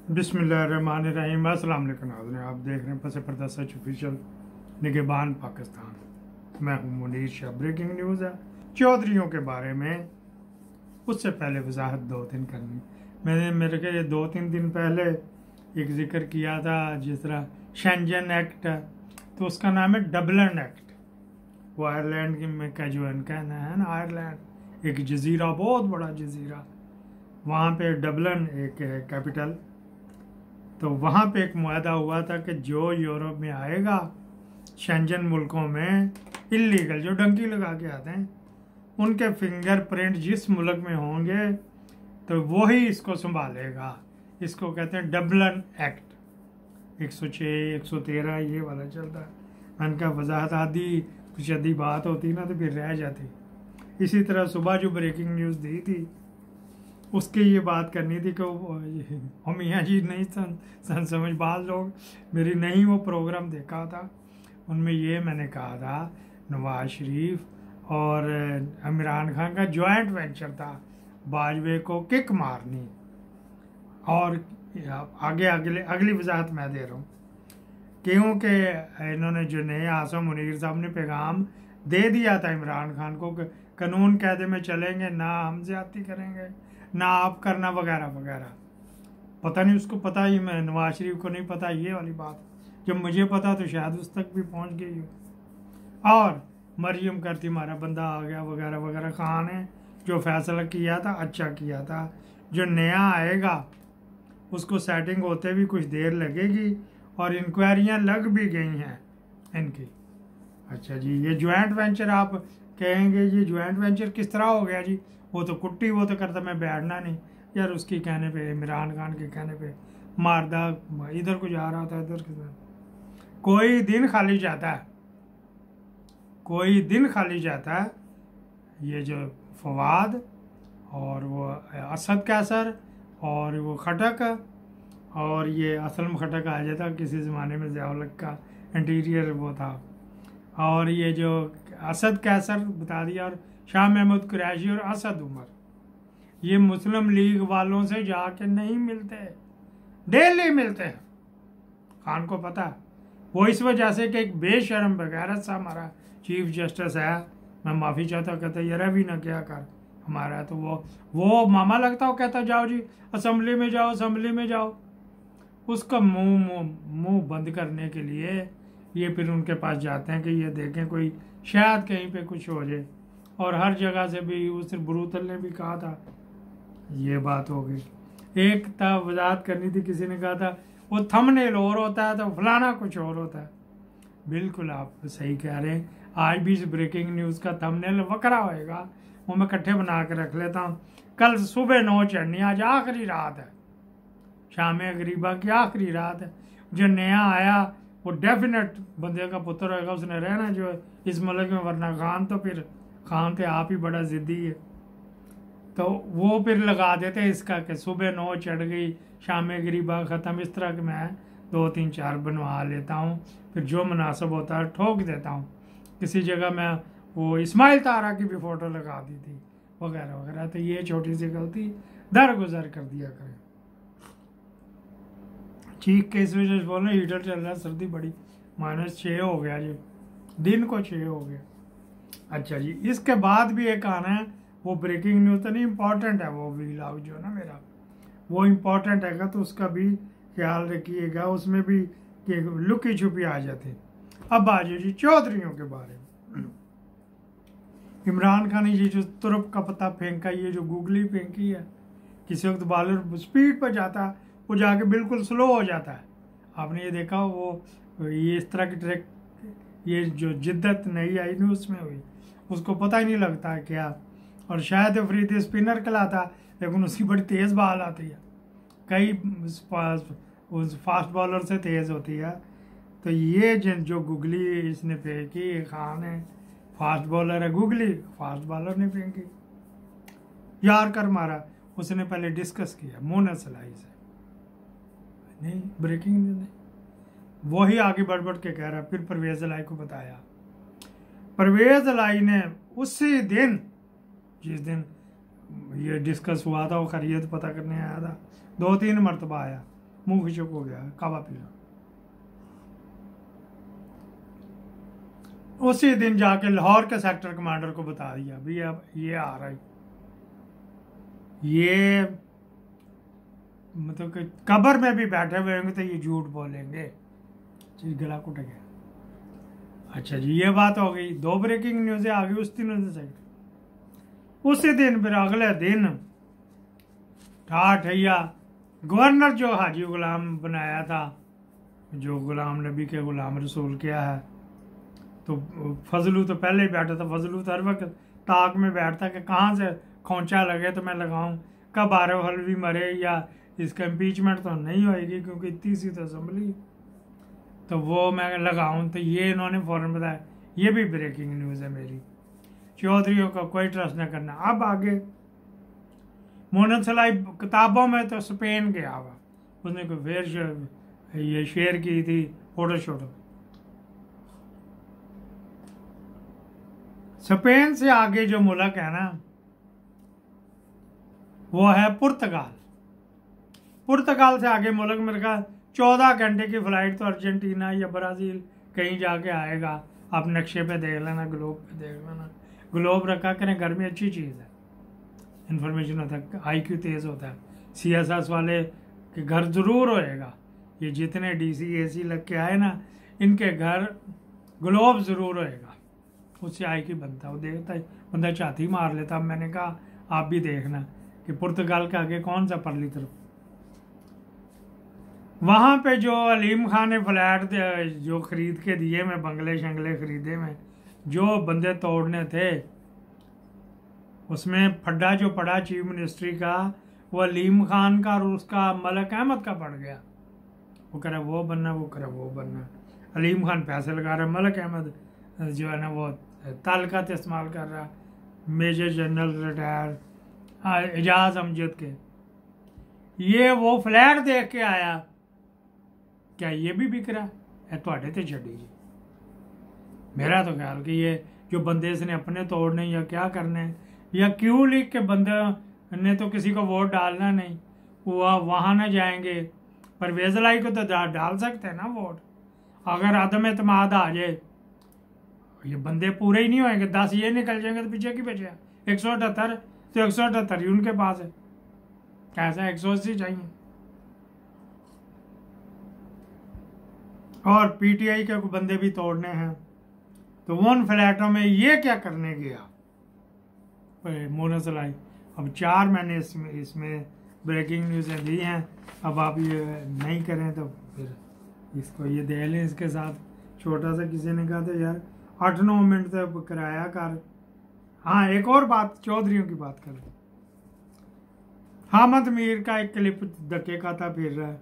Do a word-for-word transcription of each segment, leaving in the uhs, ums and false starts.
बिस्मिल्लाहिर्रहमानिर्रहीम। अस्सलाम वालेकुम नाज़रीन, आप देख रहे हैं पस पर्दा सच ऑफिशियल निगहबान पाकिस्तान। मैं हूं मुनीर शाह। ब्रेकिंग न्यूज़ है चौधरीयों के बारे में। उससे पहले वजाहत दो तीन करनी मैंने मेरे के दो तीन दिन पहले एक जिक्र किया था, जिस तरह शेंजन एक्ट है तो उसका नाम है डबलिन एक्ट। वो आयरलैंड में का जो इनका है ना, आयरलैंड एक जजीरा, बहुत बड़ा जजीरा, वहाँ पे डबलिन एक है कैपिटल। तो वहाँ पे एक मुआहदा हुआ था कि जो यूरोप में आएगा शेंजन मुल्कों में इलीगल, जो डंकी लगा के आते हैं, उनके फिंगरप्रिंट जिस मुल्क में होंगे तो वही इसको संभालेगा। इसको कहते हैं डबलिन एक्ट। एक सौ छः एक सौ तेरह ये वाला चलता है। मैंने कहा वजाहत आदि कुछ आदि बात होती ना तो फिर रह जाती। इसी तरह सुबह जो ब्रेकिंग न्यूज़ दी थी उसकी ये बात करनी थी कि हम मियाँ जी नहीं सन, सन समझ बाज लोग मेरी नहीं वो प्रोग्राम देखा था, उनमें ये मैंने कहा था नवाज शरीफ और इमरान खान का जॉइंट वेंचर था बाजवे को किक मारनी। और आगे अगले अगली वजाहत मैं दे रहा हूँ क्योंकि इन्होंने जो नए आसम मुनीर साहब ने पैगाम दे दिया था इमरान खान को कि कानून कायदे में चलेंगे, ना हम ज्यादती करेंगे, ना आप करना वगैरह वगैरह। पता नहीं उसको पता ही, मैं नवाज शरीफ को नहीं पता ये वाली बात। जब मुझे पता तो शायद उस तक भी पहुंच गई हो। और मरियम करती हमारा बंदा आ गया वगैरह वगैरह। खान ने जो फैसला किया था अच्छा किया था। जो नया आएगा उसको सेटिंग होते भी कुछ देर लगेगी और इंक्वायरियाँ लग भी गई हैं इनकी। अच्छा जी, ये ज्वाइंट वेंचर आप कहेंगे ये ज्वाइंट वेंचर किस तरह हो गया जी? वो तो कुट्टी, वो तो करता मैं बैठना नहीं यार। उसके कहने पे, इमरान खान के कहने पे मारदा इधर को जा रहा था, इधर के कोई दिन खाली जाता है, कोई दिन खाली जाता है। ये जो फवाद और वो असद कैसर और वो खटक और ये असलम खटक आ जाता किसी ज़माने में ज़ियाउल का इंटीरियर वो था। और ये जो असद कैसर बता दिया, और शाह महमूद कुरैशी और असद उमर, ये मुस्लिम लीग वालों से जाके नहीं मिलते, डेली मिलते हैं। खान को पता है। वो इस वजह से कि एक बेशरम बगैरत सा हमारा चीफ जस्टिस है, मैं माफ़ी चाहता, कहता यार भी ना क्या कर हमारा, तो वो वो मामा लगता हो, कहता जाओ जी असम्बली में जाओ, असम्बली में जाओ। उसका मुंह मुंह मुंह बंद करने के लिए ये फिर उनके पास जाते हैं कि ये देखें कोई शायद कहीं पे कुछ हो जाए। और हर जगह से भी, उस बुरूतल ने भी कहा था, ये बात हो गई। एक था वजाहत करनी थी, किसी ने कहा था वो थंबनेल और होता है तो फलाना कुछ और होता है। बिल्कुल आप सही कह रहे हैं। आज भी इस ब्रेकिंग न्यूज़ का थंबनेल वकरा होएगा, वो मैं इकट्ठे बना के रख लेता हूँ। कल सुबह नौ चढ़नी, आज आखिरी रात है, शाम गरीबा की आखिरी रात है। जो नया आया वो डेफिनेट बंदे का पुत्र होगा, उसने रहना जो इस मुल्क में, वरना खान तो फिर खान थे आप ही बड़ा जिद्दी है। तो वो फिर लगा देते इसका कि सुबह नौ चढ़ गई, शाम गरीबा ख़त्म। इस तरह के मैं दो तीन चार बनवा लेता हूँ, फिर जो मुनासिब होता है ठोक देता हूँ। किसी जगह मैं वो इस्माइल तारा की भी फ़ोटो लगा दी थी वगैरह वगैरह। तो ये छोटी सी गलती दरगुजर कर दिया करें। चीख के इस वजह से बोल रहे हीटर चल रहा है, सर्दी बड़ी, माइनस छः हो गया जी, दिन को छः हो गया। अच्छा जी, इसके बाद भी एक आना है, वो ब्रेकिंग न्यूज़ तो नहीं, इम्पॉर्टेंट है वो व्लॉग जो है ना मेरा, वो इम्पॉर्टेंट है तो उसका भी ख्याल रखिएगा। उसमें भी कि लुकी छुपी आ जाती। अब आ जाओ जी चौधरीयों के बारे में। इमरान खान ने ये जो तुरप का पत्ता फेंका, ये जो गुगली फेंकी है, किसी वक्त बॉलर स्पीड पर जाता है, वो जाके बिल्कुल स्लो हो जाता है। आपने ये देखा, वो ये इस तरह की ट्रैक, ये जो जिद्दत नई आई ना उसमें हुई, उसको पता ही नहीं लगता है क्या। और शायद अफरीदी स्पिनर कहलाता, लेकिन उसकी बड़ी तेज़ बॉल आती है, कई उस फास्ट बॉलर से तेज़ होती है। तो ये जो गुगली इसने फेंकी, खान है फास्ट बॉलर है, गुगली फास्ट बॉलर ने फेंकी, यार कर मारा। उसने पहले डिस्कस किया मोना सलाई से, नहीं ब्रेकिंग न्यूज़ नहीं, वही आगे बढ़ बढ़ के कह रहा। फिर परवेज लाई को बताया, परवेज लाई ने उसी दिन जिस दिन ये डिस्कस हुआ था, वो खैरियत पता करने आया था, दो तीन मरतबा आया, मुंह खुशक हो गया, कावा पी लो। उसी दिन जाके लाहौर के सेक्टर कमांडर को बता दिया भाई अब ये आ रहा है, ये मतलब कि कब्र में भी बैठे हुए होंगे तो ये झूठ बोलेंगे। चीज गला कुट गया। अच्छा जी, ये बात हो गई। दो ब्रेकिंग न्यूज़ आ गई उस दिन से। उसी दिन फिर अगले दिन ठाठ हैया गवर्नर जो हाजी गुलाम बनाया था, जो गुलाम नबी के गुलाम रसूल किया है, तो फजलू तो पहले ही बैठा था। फजलू तो हर वक्त ताक में बैठता कि कहाँ से खोंचा लगे तो मैं लगाऊं, कब आरव हलवी मरे या इसका इम्पीचमेंट तो नहीं होएगी क्योंकि इतनी सी तो असम्बली, तो वो मैं लगाऊं। तो ये इन्होंने फौरन बताया। ये भी ब्रेकिंग न्यूज़ है मेरी। चौधरीयों का कोई ट्रस्ट न करना। अब आगे मोहम्मद सलाई किताबों में तो स्पेन गया हुआ, उसने कोई फिर ये शेयर की थी फोटो शोटो। स्पेन से आगे जो मुल्क है ना वो है पुर्तगाल। पुर्तगाल से आगे मुल्क मेरे ख्याल चौदह घंटे की फ्लाइट तो अर्जेंटीना या ब्राज़ील कहीं जाके आएगा। आप नक्शे पे देख लेना, ग्लोब पे देख लेना। ग्लोब रखा करें घर में, अच्छी चीज़ है, इन्फॉर्मेशन होता है, आई क्यू तेज़ होता है। सी एस एस वाले के घर ज़रूर होएगा। ये जितने डी सी ए सी लग के आए ना, इनके घर ग्लोब ज़रूर होएगा, उससे आई क्यू बनता है। वो देखता है बंदा छाती मार लेता। अब मैंने कहा आप भी देखना कि पुर्तगाल के आगे कौन सा परली तरफ। वहाँ पे जो अलीम खान ने फ्लैट जो खरीद के दिए, मैं बंगले शंगले खरीदे में, जो बंदे तोड़ने थे उसमें फड्डा जो पड़ा चीफ मिनिस्ट्री का, वो अलीम खान का और उसका मलक अहमद का पड़ गया। वो कह रहा वो बनना, वो कह रहा वो बनना। अलीम खान पैसे लगा रहा, मलक अहमद जो है ना वो ताल्लुकात इस्तेमाल कर रहा। Major general retire Ejaz Amjad के, ये वो फ्लैट देख के आया, क्या ये भी बिक रहा है? थोड़े तो छड़ी जी। मेरा तो ख्याल कि ये जो बंदे इसने अपने तोड़ने या क्या करने, या क्यों लीग के बंदे ने तो किसी को वोट डालना नहीं, वो वहाँ ना जाएंगे। परवेज लाई को तो डा, डाल सकते हैं ना वोट। अगर आदम एतमाद आ जाए, ये बंदे पूरे ही नहीं होंगे, दस ये निकल जाएंगे तो पीछे की बचे एक सौ अठहत्तर, तो एक सौ अठहत्तर ही उनके पास है। कैसा एक सौ अस्सी चाहिए। और पीटीआई के बंदे भी तोड़ने हैं, तो वो उन फ्लैटों में ये क्या करने गया मोहम्मद सलाई। अब चार मैंने इसमें इसमें ब्रेकिंग न्यूज़ें दी हैं। अब आप ये नहीं करें तो फिर इसको ये दे लें इसके साथ। छोटा सा किसी ने कहा था यार आठ नौ मिनट तक कराया कर। हाँ, एक और बात, चौधरीयों की बात करें। हामिद मीर का एक क्लिप धक्के का था फिर रहा है।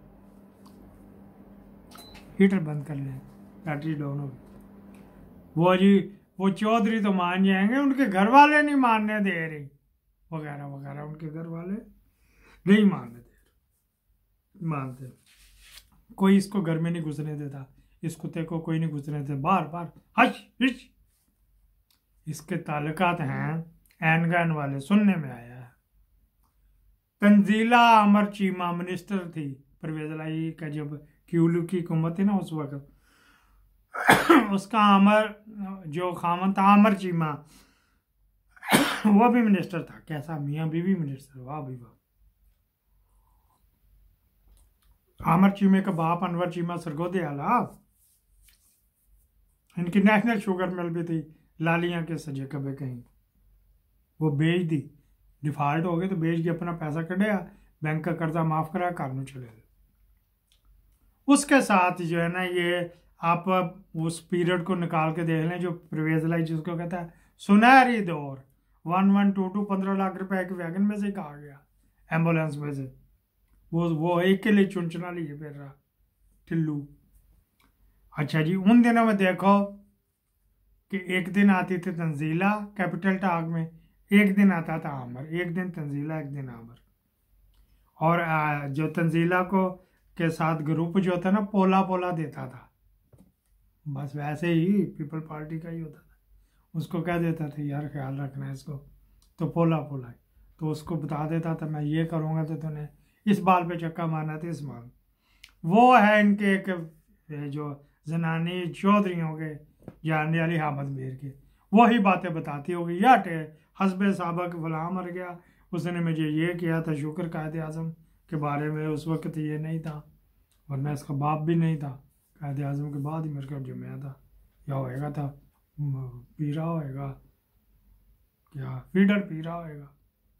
हीटर बंद कर लें, बैटरी डाउन होगी। वो जी वो चौधरी तो मान जाएंगे, उनके घर वाले नहीं मानने दे रहे, वगैरह वगैरह। उनके घर वाले नहीं मानने दे रहे, मानते। कोई इसको घर में नहीं घुसने देता, इस कुत्ते को कोई नहीं घुसने देता, बार बार हश हिश। इसके ताल्लुकात हैं एनगन वाले, सुनने में आया है। तंजीला अमर चीमा मिनिस्टर थी परवेज लाई का, जब क्यूलू की हुकूमत थी ना उस वक्त, उसका अमर जो खामन था अमर चीमा, वो भी मिनिस्टर था। कैसा मियाँ बीवी मिनिस्टर, वाह भाई वाह। अमर चीमे का बाप अनवर चीमा सरगोदे आला, इनकी नेशनल शुगर मिल भी थी लालियां के सजे कबे कहीं, वो बेच दी। डिफॉल्ट हो गए तो बेच के अपना पैसा कढ़िया, बैंक का कर्जा माफ करा, कानून चले गए। उसके साथ जो है ना, ये आप उस पीरियड को निकाल के देख लें जो परवेज लाई जिसको कहता है सुनहरी दौर, वन वन टू टू पंद्रह लाख रुपए के वैगन में से कहा गया, एम्बुलेंस में से। वो वो एक के लिए चुनचुना लिए फिर रहा टिल्लू। अच्छा जी, उन दिनों में देखो कि एक दिन आती थी तंजीला कैपिटल टाग में, एक दिन आता था आमर, एक दिन तंजीला एक दिन आमर। और जो तंजीला को के साथ ग्रुप जो था ना, पोला पोला देता था, बस वैसे ही पीपल पार्टी का ही होता था। उसको कह देता था यार ख्याल रखना है इसको, तो पोला पोला, तो उसको बता देता था मैं ये करूँगा तो तूने इस बाल पे चक्का मारना था, इस बाल। वो है इनके एक जो जनानी चौधरियों के जानने वाली हामद मीर के, वही बातें बताती होगी। या हस्बे साहबा के फलां मर गया, उसने मुझे ये किया था, शुक्र कायद आज़म के बारे में उस वक्त ये नहीं था, वरना इसका बाप भी नहीं था, कायद आज़म के बाद ही मेरे को जमया था या होएगा था, पी रहा होएगा क्या, फीडर पी रहा होएगा।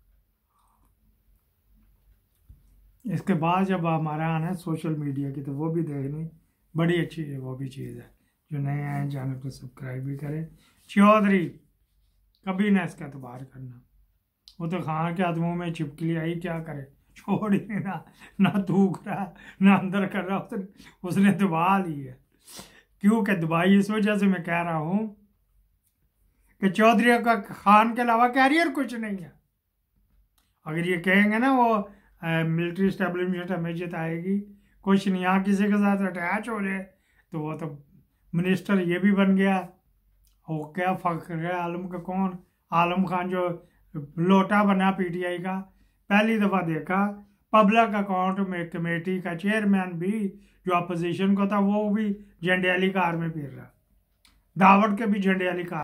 इसके बाद जब हमारा आना है सोशल मीडिया की, तो वो भी देखनी बड़ी अच्छी है, वो भी चीज़ है। जो नए आए चैनल को सब्सक्राइब भी करें। चौधरी कभी ना इसका एतबार करना, वो तो खान के आदमों में चिपकली आई, क्या करे, छोड़ ही ना, ना थूक रहा ना अंदर कर रहा, उसने उसने दबा ली है। क्यों कि दबाई इस वजह से मैं कह रहा हूँ कि चौधरी का खान के अलावा कैरियर कुछ नहीं है। अगर ये कहेंगे ना वो मिलिट्री इस्टेब्लिशमेंट हमें जिताएगी, कुछ नहीं, यहाँ किसी के साथ अटैच हो जाए तो वो तो मिनिस्टर ये भी बन गया। वो क्या फख्र है आलम का, कौन आलम खान जो लोटा बना पीटीआई का, पहली दफ़ा देखा पब्लिक अकाउंट में कमेटी का चेयरमैन भी जो अपोजिशन को था, वो भी झंडे वाली कार में फिर रहा, दावत के भी झंडे वाली कार।